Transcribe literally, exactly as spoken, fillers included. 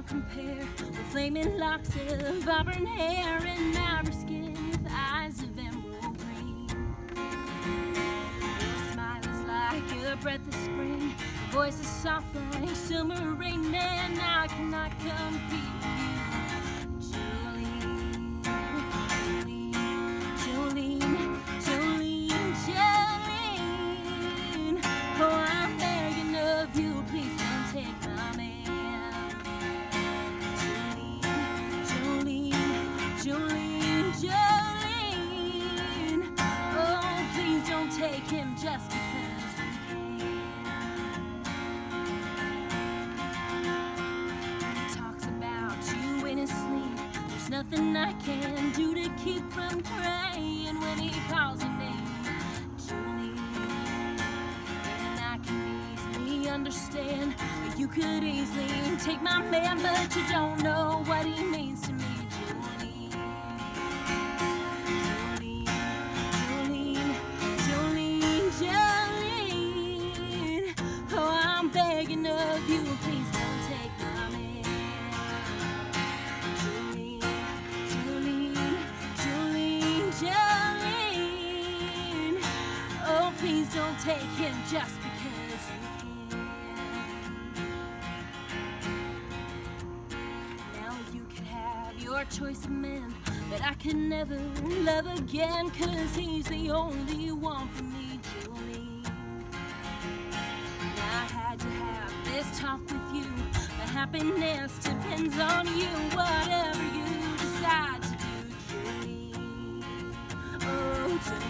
cannot compare with flaming locks of auburn hair and outer skin with eyes of emerald green. Your smile is like a breath of spring, your voice is soft like summer rain, and I cannot compete with you. Jolene, Jolene, Jolene, Jolene. Oh, I'm begging of you, please don't take my man. Jolene, Jolene, oh, please don't take him just because you can. He talks about you in his sleep. There's nothing I can do to keep from crying when he calls your name, Jolene. And I can easily understand that you could easily take my man, but you don't know what he means to me. Begging of you, please don't take my man. Jolene, Jolene, Jolene, Jolene. Oh, please don't take him just because you can. Now you could have your choice of men, but I could never love again, 'cause he's the only one for me, Jolene. To have this talk with you, the happiness depends on you, whatever you decide to do, Jolene. Oh, Jolene.